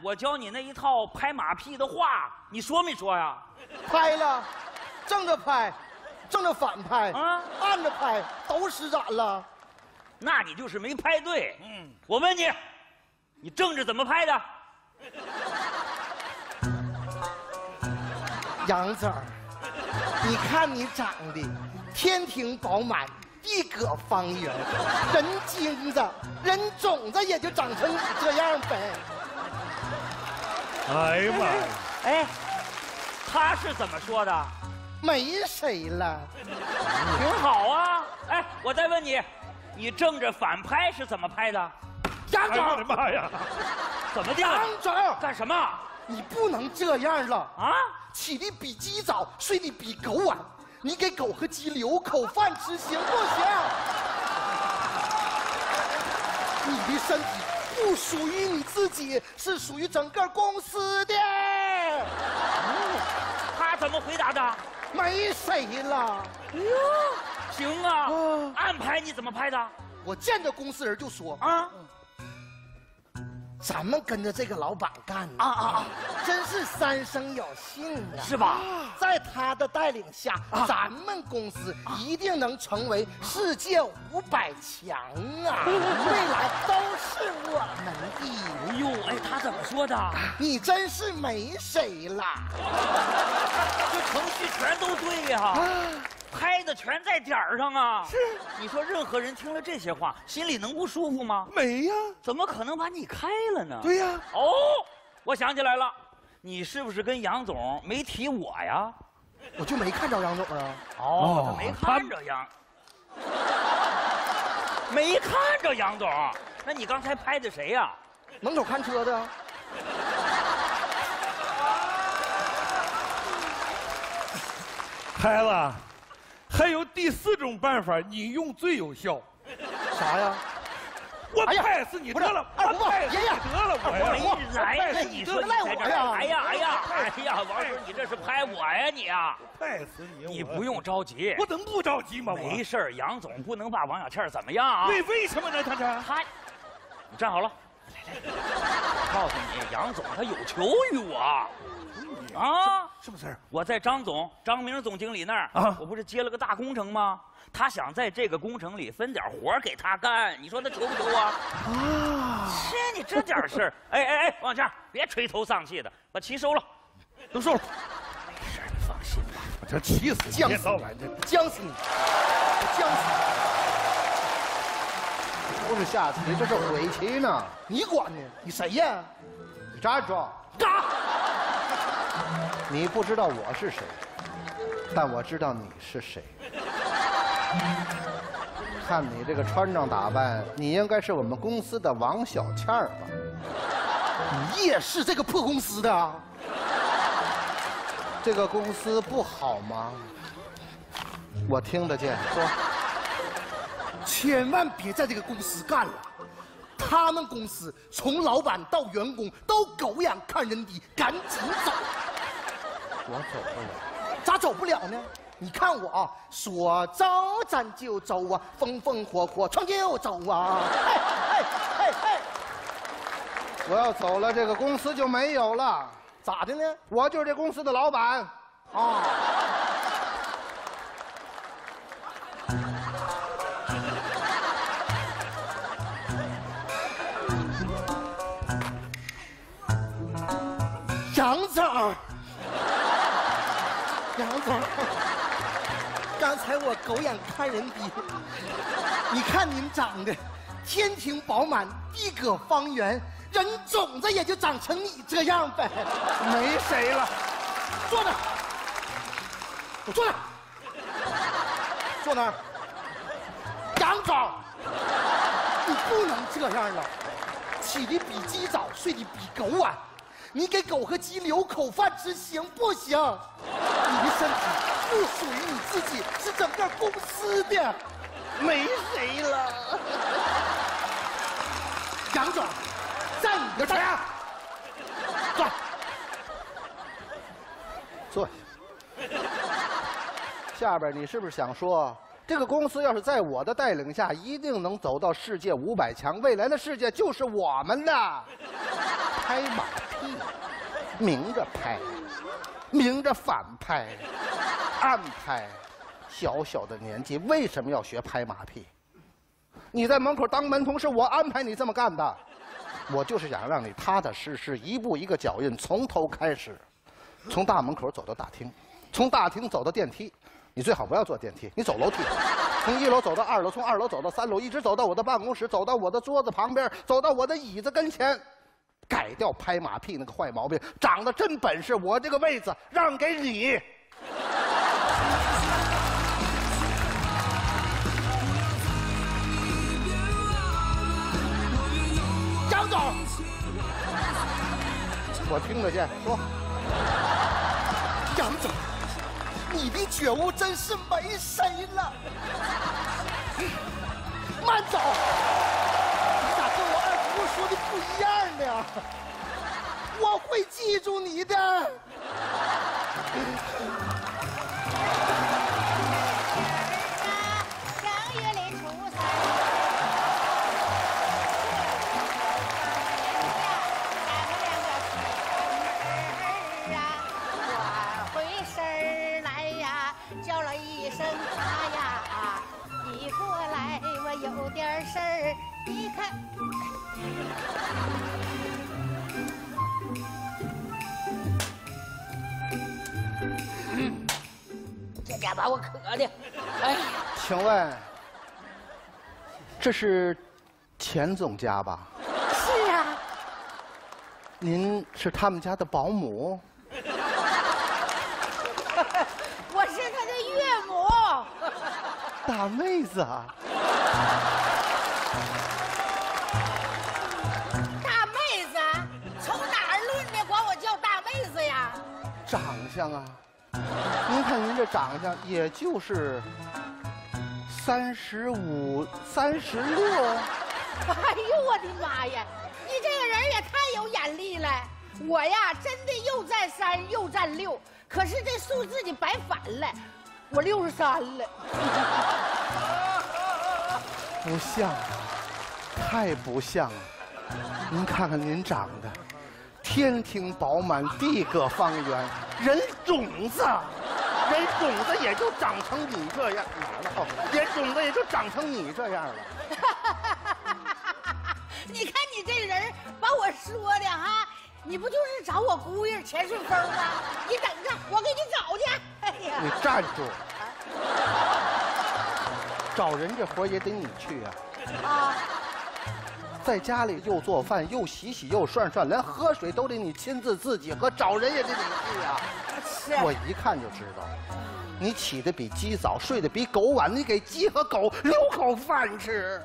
我教你那一套拍马屁的话，你说没说呀？ 拍了，正着拍，正着反拍， 啊， 按着拍，都施展了。 那你就是没拍对。我问你，你正着怎么拍的？ 杨总，你看你长得天庭饱满，地阁方圆，人精子，人种子也就长成你这样呗。 哎呀妈呀！ 哎，他是怎么说的？ 没谁了。 挺好啊。哎，我再问你，你正着反拍是怎么拍的？ 杨总， 哎我的妈呀！ 怎么的？ 杨总， 干什么？ 你不能这样了啊！ 起得比鸡早，睡得比狗晚。你给狗和鸡留口饭吃，行不行？你的身体不属于你自己，是属于整个公司的。 他怎么回答的？ 没谁了。 哎呦，行啊，暗拍你怎么拍的？ 我见着公司人就说啊， 咱们跟着这个老板干呢，真是三生有幸啊， 是吧？ 在他的带领下，咱们公司一定能成为世界500强啊！未来都是我们的。 哎呦，哎，他怎么说的？ 你真是没谁了， 这程序全都对呀，拍的全在点儿上啊！是，你说任何人听了这些话，心里能不舒服吗？ 没呀， 怎么可能把你开了呢？ 对呀。 哦，我想起来了，你是不是跟杨总没提我呀？ 我就没看着杨总啊。 哦，他没看着杨，没看着杨总。那你刚才拍的谁呀？ 门口看车的。 孩子，还有第4种办法，你用最有效。 啥呀？ 我拍死你得了！ 二伯， 拍死你爷爷， 得了！我呀！ 没来呀！你说赖我呀！ 哎呀，王叔，你这是拍我呀你啊！ 拍死你！ 你不用着急， 我怎么不着急嘛？ 没事儿，杨总不能把王小倩怎么样啊？ 为什么呢？他， 你站好了，来，我告诉你，杨总他有求于我。啊， 什么事儿？ 我在张明总经理那儿我不是接了个大工程吗？他想在这个工程里分点活给他干，你说他求不求啊？切，你这点事儿，哎，王倩，别垂头丧气的，把棋收了， 都收了。 没事，你放心吧。 我这气死你！ 僵死你！僵死你！僵死不是下棋，这是围棋呢。 你！你管呢？你谁呀？ 你站住！ 嘎！ 你不知道我是谁，但我知道你是谁。看你这个穿着打扮，你应该是我们公司的王小倩吧？ 你也是这个破公司的啊？ 这个公司不好吗？我听得见，说。 千万别在这个公司干了。他们公司从老板到员工都狗眼看人低，赶紧走。 我走不了。 咋走不了呢？你看我啊，说走咱就走啊，风风火火闯就走啊！嘿！ 我要走了，这个公司就没有了。 咋的呢？ 我就是这公司的老板。 啊！杨总，杨总，刚才我狗眼看人低，你看您长得天庭饱满，地阁方圆，人种子也就长成你这样呗。 没谁了。 坐那儿，我坐那儿，坐那儿。杨总，你不能这样了，起得比鸡早，睡得比狗晚。你给狗和鸡留口饭吃，行不行？你的身体不属于你自己，是整个公司的，没谁了。杨总，在你的这儿，坐， 坐下。下边你是不是想说，这个公司要是在我的带领下，一定能走到世界500强，未来的世界就是我们的？拍马屁。 屁，明着拍，明着反拍，暗拍。小小的年纪为什么要学拍马屁？你在门口当门童是我安排你这么干的，我就是想让你踏踏实实，一步一个脚印，从头开始，从大门口走到大厅，从大厅走到电梯。你最好不要坐电梯，你走楼梯，从1楼走到2楼，从2楼走到3楼，一直走到我的办公室，走到我的桌子旁边，走到我的椅子跟前，改掉拍马屁那个坏毛病，长得真本事，我这个位子让给你。张总，我听得见，说。 杨总，你的觉悟真是没谁了。慢走，你咋跟我二姑说的不一样呢？我会记住你的。 正月里初3，我回身来呀，叫了一声他呀，你过来，我有点事儿，你看。这家把我渴的，哎呀！ 请问，这是钱总家吧？ 是啊。 您是他们家的保姆？ 我是他的岳母。 大妹子啊！ 大妹子，从哪儿论的？管我叫大妹子呀？ 长相啊，您看您这长相，也就是35、36。 哎呦我的妈呀！你这个人也太有眼力了。我呀，真的又占3又占6，可是这数字你白反了，我63了。 不像，太不像了。您看看您长得，天庭饱满，地阁方圆，人种子也就长成你这样了。哦，人种子也就长成你这样了。 你看你这人把我说的哈，你不就是找我姑爷钱顺风吗？你等着，我给你找去。哎呀， 你站住！找人这活也得你去啊！ 啊， 在家里又做饭又洗又涮，连喝水都得你亲自己喝，找人也得你去啊！ 是我一看就知道，你起得比鸡早，睡得比狗晚，你给鸡和狗留口饭吃。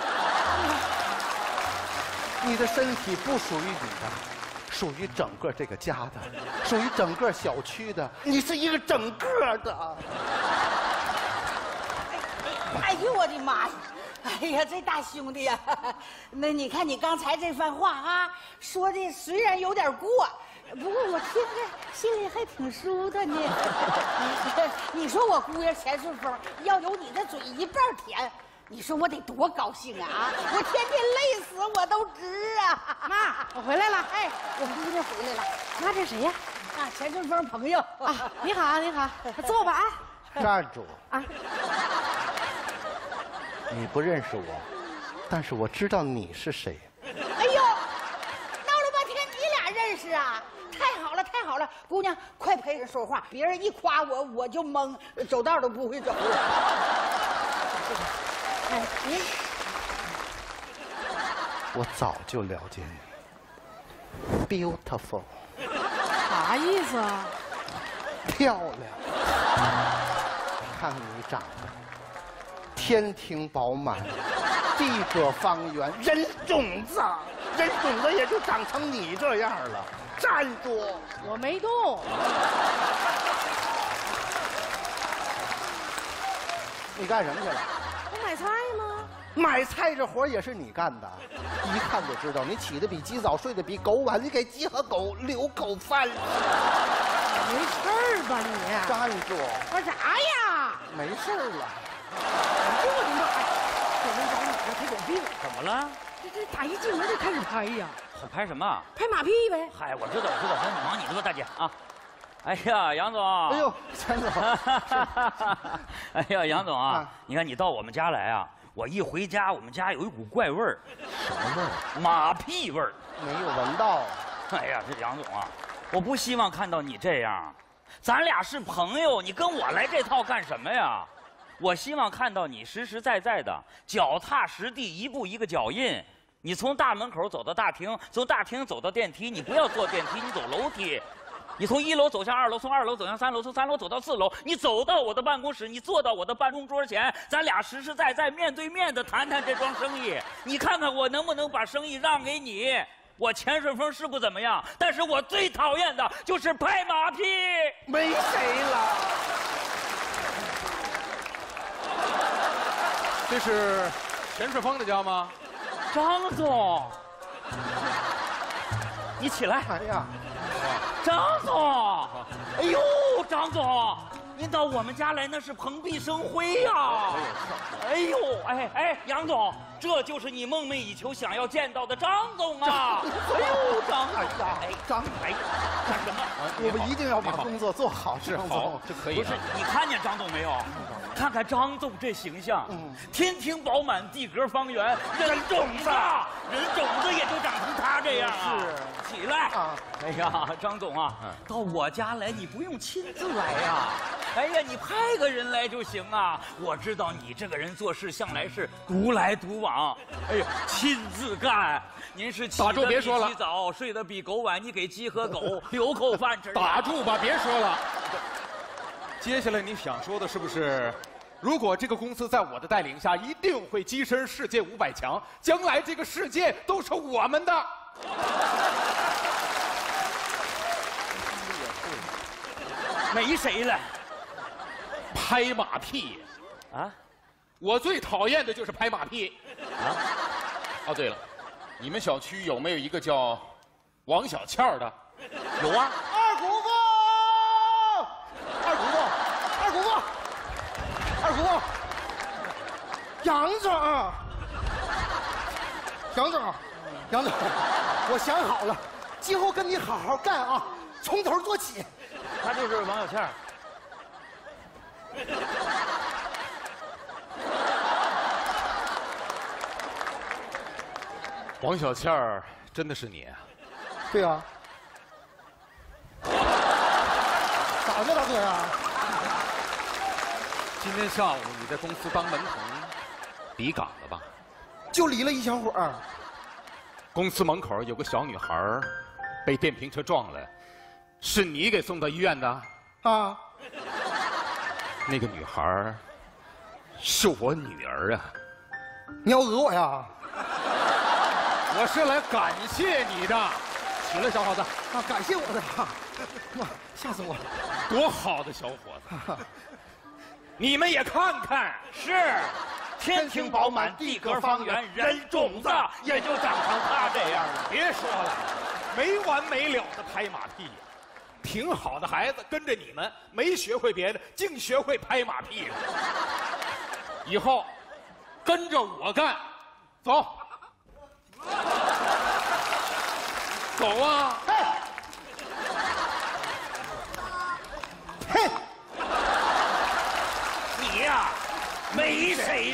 你的身体不属于你的，属于整个这个家的，属于整个小区的，你是一个整个的。 哎呦我的妈呀！哎呀，这大兄弟呀，那你看你刚才这番话啊，说的虽然有点过，不过我听着心里还挺舒坦呢。你说我姑爷钱顺风要有你的嘴一半甜，你说我得多高兴啊！我天天累死我都值啊！ 妈，我回来了。 哎，我姑娘回来了。 妈，这谁呀？ 啊，钱顺风朋友啊，你好，你好，坐吧啊。 站住！ 啊， 你不认识我，但是我知道你是谁。 哎呦，闹了半天你俩认识啊？太好了，太好了！姑娘，快陪人说话，别人一夸我，我就懵，走道都不会走了。哎， 我早就了解你 ，beautiful， 啥意思啊？ 漂亮。看看你长得，天庭饱满，地阁方圆，人种子也就长成你这样了。站住！ 我没动。 你干什么去了？ 我买菜吗？ 买菜这活也是你干的，一看就知道你起得比鸡早，睡得比狗晚，你给鸡和狗留口饭吃。 没事儿吧你？ 站住！ 干啥呀？ 没事了。 哎呦我的妈呀！我们家女的她有病， 怎么了？ 这打一进门就开始拍呀。 拍什么？ 拍马屁呗。 嗨，我知道，你忙你的吧，大姐啊。哎呀，杨总。 哎呦，钱总。 哎呀，杨总啊，你看你到我们家来啊，我一回家，我们家有一股怪味儿。 什么味儿？ 马屁味儿。 没有闻到。 哎呀，这杨总啊，我不希望看到你这样。咱俩是朋友，你跟我来这套干什么呀？我希望看到你实实在在的，脚踏实地，一步一个脚印。你从大门口走到大厅，从大厅走到电梯，你不要坐电梯，你走楼梯。你从1楼走向2楼，从2楼走向3楼，从3楼走到4楼，你走到我的办公室，你坐到我的办公桌前，咱俩实实在在面对面的谈谈这桩生意。你看看我能不能把生意让给你？我钱顺风是不怎么样，但是我最讨厌的就是拍马屁。 没谁了。 这是钱顺风的家吗？ 张总，你起来。 哎呀， 张总，哎呦，张总，您到我们家来那是蓬荜生辉呀！哎呦，哎，杨总，这就是你梦寐以求想要见到的张总啊！哎呦，张总， 张， 干什么？ 我们一定要把工作做好，张总。 这可以。 不是，你看见张总没有？看看张总这形象，天庭饱满，地阁方圆，人种子也就长成他这样啊！是，起来啊！哎呀，张总啊，到我家来你不用亲自来呀，哎呀，你派个人来就行啊！我知道你这个人做事向来是独来独往，哎呀，亲自干。您是起得比鸡早，睡得比狗晚，你给鸡和狗留口饭吃。 打住吧，别说了。接下来你想说的是不是？如果这个公司在我的带领下，一定会跻身世界500强，将来这个世界都是我们的。 没谁了， 拍马屁啊！ 我最讨厌的就是拍马屁啊！哦，对了，你们小区有没有一个叫王小倩的？ 有啊。 二姑父，杨总，我想好了，今后跟你好好干啊，从头做起。 他就是王小倩。 王小倩儿真的是你啊？ 对啊。咋的，大哥呀？ 今天下午你在公司当门童，离岗了吧？ 就离了一小会儿。 公司门口有个小女孩被电瓶车撞了，是你给送到医院的？ 啊。 那个女孩是我女儿啊。 你要讹我呀？ 我是来感谢你的。起来，小伙子。 啊，感谢我的。哇，吓死我了！ 多好的小伙子！你们也看看， 是天庭饱满，地阁方圆，人种子也就长成他这样了。 别说了，没完没了的拍马屁。挺好的孩子跟着你们，没学会别的，净学会拍马屁了。以后跟着我干，走，走啊！ 嘿，你呀，没谁